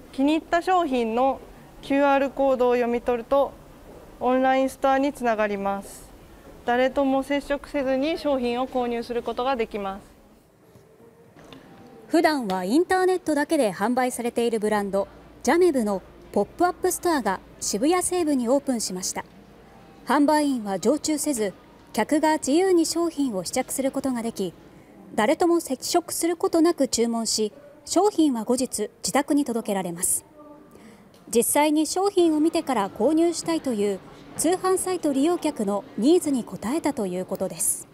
気に入った商品の QR コードを読み取るとオンラインストアにつながります。誰とも接触せずに商品を購入することができます。 普段はインターネットだけで販売されているブランドジャメブのポップアップストアが渋谷西部にオープンしました。販売員は常駐せず、客が自由に商品を試着することができ、誰とも接触することなく注文し、商品は後日自宅に届けられます。実際に商品を見てから購入したいという通販サイト利用客のニーズに応えたということです。